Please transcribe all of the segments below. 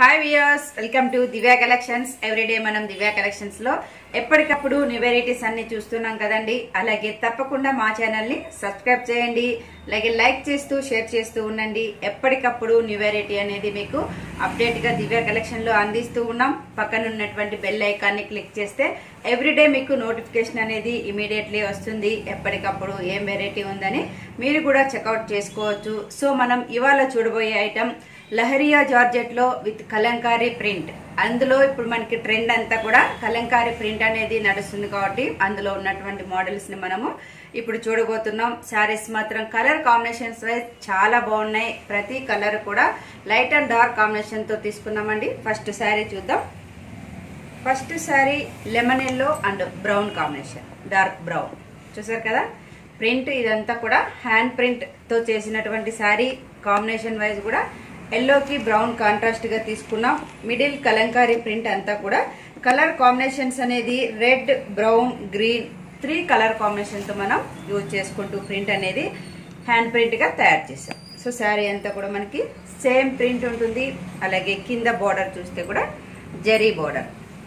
Hi viewers, welcome to Divya collections. Everyday మనం Divya collections లో ఎప్పటికప్పుడు న్యూ వెరైటీస్ అన్ని చూస్తున్నాం కదండి. అలాగే తప్పకుండా మా ఛానల్ ని సబ్స్క్రైబ్ చేయండి, అలాగే లైక్ చేస్తూ షేర్ చేస్తూ ఉండండి. ఎప్పటికప్పుడు న్యూ వెరైటీ అనేది మీకు అప్డేట్ గా దివ్య కలెక్షన్ లో అందిస్తూ ఉన్నాం. పక్కన ఉన్నటువంటి బెల్ ఐకాన్ ని క్లిక్ చేస్తే ఎవ్రీడే మీకు నోటిఫికేషన్ అనేది ఇమీడియట్లీ వస్తుంది. ఎప్పటికప్పుడు ఏం వెరైటీ ఉందని మీరు కూడా చెక్అవుట్ చేసుకోవచ్చు. సో మనం ఇవాళ చూడబోయే ఐటమ్ లహరియా జార్జెట్ లో విత్ కలంకారీ ప్రింట్. అందులో ఇప్పుడు మనకి ట్రెండ్ అంతా కూడా కలంకారీ ప్రింట్ అనేది నడుస్తుంది కాబట్టి అందులో ఉన్నటువంటి మోడల్స్ ని మనము ఇప్పుడు చూడబోతున్నాం. శారీస్ మాత్రం కలర్ కాంబినేషన్స్ వైజ్ చాలా బాగున్నాయి. ప్రతి కలర్ కూడా లైట్ అండ్ డార్క్ కాంబినేషన్ తో తీసుకున్నామండి. ఫస్ట్ శారీ చూద్దాం. First sari lemon yellow and brown combination, dark brown. చూసారు కదా ప్రింట్, ఇదంతా కూడా హ్యాండ్ ప్రింట్ తో చేసినటువంటి శారీ. కాంబినేషన్ వైజ్ కూడా ఎల్లోకి బ్రౌన్ కాంట్రాస్ట్ గా తీసుకున్నాం. మిడిల్ కలంకారీ ప్రింట్ అంతా కూడా కలర్ కాంబినేషన్స్ అనేది red, brown, green 3 colour combination తో మనం యూజ్ చేసుకుంటూ ప్రింట్ అనేది హ్యాండ్ ప్రింట్ గా తయారు చేసాం. సో శారీ అంతా కూడా మనకి సేమ్ ప్రింట్ ఉంటుంది. అలాగే కింద బార్డర్ చూస్తే కూడా zari border,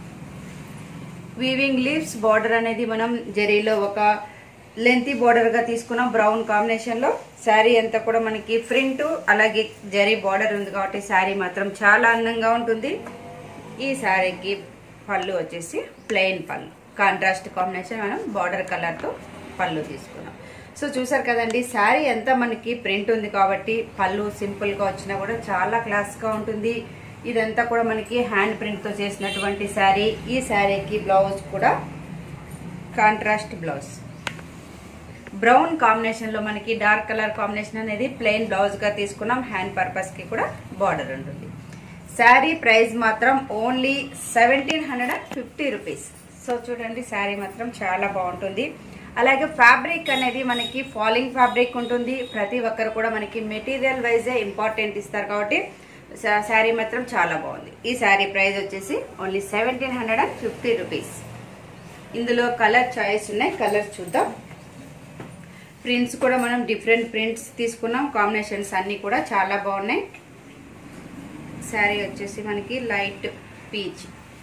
weaving leaves border అనేది మనం జరీలో ఒక లెంతీ బార్డర్ గా తీసుకున్నాం బ్రౌన్ కాంబినేషన్ లో. శారీ అంతా కూడా మనకి ప్రింట్ అలాగే జరీ బార్డర్ ఉంది కాబట్టి శారీ మాత్రం చాలా అందంగా ఉంటుంది. ఈ శారీకి పళ్ళు వచ్చేసి ప్లెయిన్ పళ్ళు, కాంట్రాస్ట్ కాంబినేషన్ మనం బార్డర్ కలర్ తో పళ్ళు తీసుకున్నాం. సో చూసారు కదండి, శారీ అంతా మనకి ప్రింట్ ఉంది కాబట్టి పళ్ళు సింపుల్ గా వచ్చినా కూడా చాలా క్లాస్ గా ఉంటుంది. ఇదంతా కూడా మనకి హ్యాండ్ ప్రింట్ తో చేసినటువంటి శారీ. ఈ శారీకి బ్లౌజ్ కూడా కాంట్రాస్ట్ బ్లౌజ్, బ్రౌన్ కాంబినేషన్ లో మనకి డార్క్ కలర్ కాంబినేషన్ అనేది ప్లెయిన్ బ్లౌజ్ గా తీసుకున్నాం. హ్యాండ్ పర్పస్ కి కూడా బార్డర్ ఉంటుంది. శారీ ప్రైస్ మాత్రం ఓన్లీ 1750 రూపీస్. సో చూడండి శారీ మాత్రం చాలా బాగుంటుంది. అలాగే ఫ్యాబ్రిక్ అనేది మనకి ఫాలింగ్ ఫ్యాబ్రిక్ ఉంటుంది. ప్రతి ఒక్కరు కూడా మనకి మెటీరియల్ వైజే ఇంపార్టెంట్ ఇస్తారు కాబట్టి శారీ మాత్రం చాలా బాగుంది. ఈ శారీ ప్రైస్ వచ్చేసి ఓన్లీ 1750 రూపీస్. ఇందులో కలర్ చాయిస్ ఉన్నాయి, కలర్ చూద్దాం. ప్రింట్స్ కూడా మనం డిఫరెంట్ ప్రింట్స్ తీసుకున్నాం. కాంబినేషన్స్ అన్ని కూడా చాలా బాగున్నాయి. శారీ వచ్చేసి మనకి లైట్ పీచ్,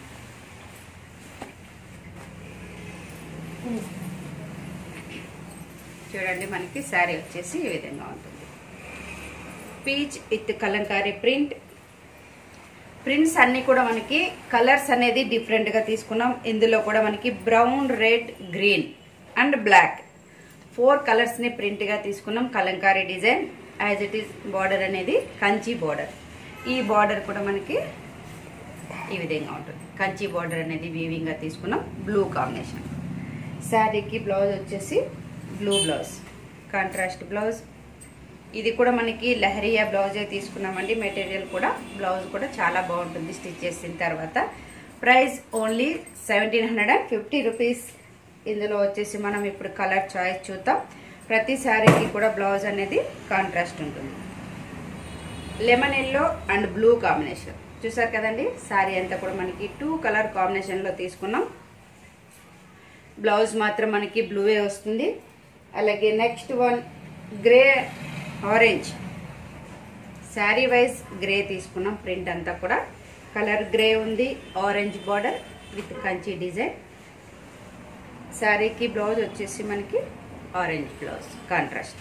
చూడండి మనకి శారీ వచ్చేసి ఈ విధంగా ఉంటుంది. Peach with Kalamkari print. Prints అన్ని కూడా మనకి కలర్స్ అనేది డిఫరెంట్ గా తీసుకున్నాం. ఇందులో కూడా మనకి brown, red, green and black 4 colours ని ప్రింట్ గా తీసుకున్నాం. Kalamkari design as it is. Border అనేది కంచి బార్డర్. ఈ బార్డర్ కూడా మనకి ఈ విధంగా ఉంటుంది. కంచి బార్డర్ అనేది వీవింగ్ గా తీసుకున్నాం. Blue combination. శారీకి బ్లౌజ్ వచ్చేసి బ్లూ బ్లౌజ్, కాంట్రాస్ట్ బ్లౌజ్. ఇది కూడా మనకి లహరియా బ్లౌజే తీసుకున్నామండి. మెటీరియల్ కూడా బ్లౌజ్ కూడా చాలా బాగుంటుంది స్టిచ్ చేసిన తర్వాత. Price only 1750 rupees. ఇందులో వచ్చేసి మనం ఇప్పుడు కలర్ చాయిస్ చూద్దాం. ప్రతి శారీకి కూడా బ్లౌజ్ అనేది కాంట్రాస్ట్ ఉంటుంది. Lemon yellow and blue combination. చూసారు కదండి శారీ అంతా కూడా మనకి 2 కలర్ కాంబినేషన్ లో తీసుకున్నాం. బ్లౌజ్ మాత్రం మనకి బ్లూవే వస్తుంది. అలాగే next one grey orange. Sari wise grey తీసుకున్నాం. ప్రింట్ అంతా కూడా కలర్ గ్రే ఉంది. Orange border with Kanchi design. శారీకి బ్లౌజ్ వచ్చేసి మనకి ఆరెంజ్ బ్లౌజ్ కాంట్రాస్ట్.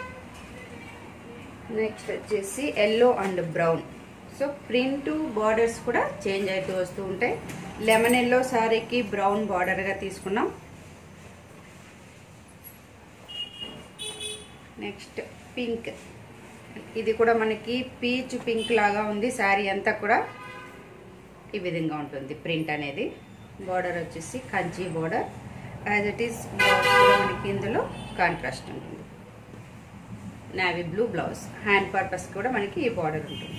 నెక్స్ట్ వచ్చేసి yellow and brown. So print borders కూడా చేంజ్ అవుతూ వస్తూ ఉంటాయి. లెమన్ ఎల్లో శారీకి బ్రౌన్ బార్డర్ గా తీసుకున్నాం. Next pink. ఇది కూడా మనకి పీచ్ పింక్ లాగా ఉంది. శారీ అంతా కూడా ఈ విధంగా ఉంటుంది ప్రింట్ అనేది. బార్డర్ వచ్చేసి Kanchi border as it is. Blouse కూడా మనకి ఇందులో కాంట్రాస్ట్ ఉంటుంది. Navy blue blouse. Hand purpose కూడా మనకి ఈ బార్డర్ ఉంటుంది.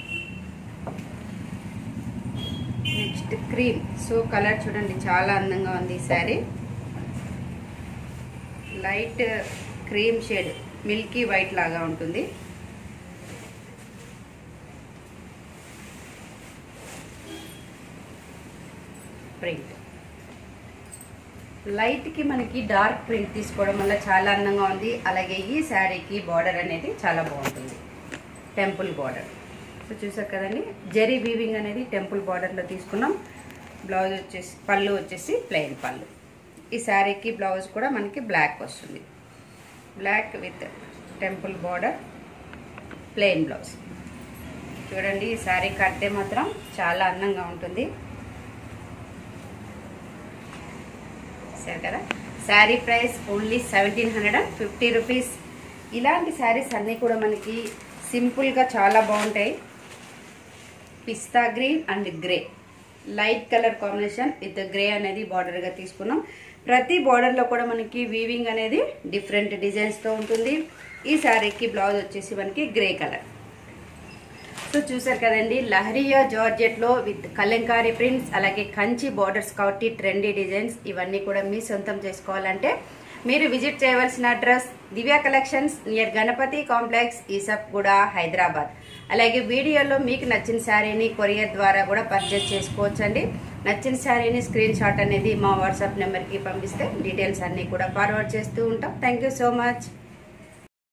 Next cream. సో కలర్ చూడండి చాలా అందంగా ఉంది. ఈ sari light cream shade, milky white లాగా ఉంటుంది. ప్రింట్ లైట్ కి మనకి డార్క్ ప్రింట్ తీసుకోవడం వల్ల చాలా అందంగా ఉంది. అలాగే ఈ శారీకి బార్డర్ అనేది చాలా బాగుంటుంది. Temple border. సో చూసారు కదండి, జరీ వీవింగ్ అనేది టెంపుల్ బార్డర్లో తీసుకున్నాం. బ్లౌజ్ వచ్చేసి పళ్ళు వచ్చేసి ప్లెయిన్ పళ్ళు. ఈ శారీకి బ్లౌజ్ కూడా మనకి బ్లాక్ వస్తుంది. Black with temple border, plain blouse. చూడండి, ఈ శారీ కడితే మాత్రం చాలా అందంగా ఉంటుంది. సరే కదా, శారీ ప్రైస్ ఓన్లీ 1750 రూపీస్. ఇలాంటి శారీస్ అన్నీ కూడా మనకి సింపుల్గా చాలా బాగుంటాయి. Pista green and grey, light colour combination with grey అనేది బార్డర్గా తీసుకున్నాం. ప్రతి బార్డర్లో కూడా మనకి వీవింగ్ అనేది డిఫరెంట్ డిజైన్స్తో ఉంటుంది. ఈ శారీకి బ్లౌజ్ వచ్చేసి మనకి గ్రే కలర్. సో చూసారు కదండి, లహరియా జార్జెట్లో విత్ కలంకారీ ప్రింట్స్, అలాగే కంచి బార్డర్స్ కాబట్టి ట్రెండీ డిజైన్స్. ఇవన్నీ కూడా మీ సొంతం చేసుకోవాలంటే మీరు విజిట్ చేయవలసిన address Divya collections near Ganapati complex, Yousufguda, Hyderabad. అలాగే వీడియోలో మీకు నచ్చిన శారీని కొరియర్ ద్వారా కూడా పర్చేస్ చేసుకోవచ్చండి. నచ్చిన శారీని స్క్రీన్ షాట్ అనేది మా వాట్సాప్ నెంబర్కి పంపిస్తే డీటెయిల్స్ అన్నీ కూడా ఫార్వర్డ్ చేస్తూ ఉంటాం. Thank you so much.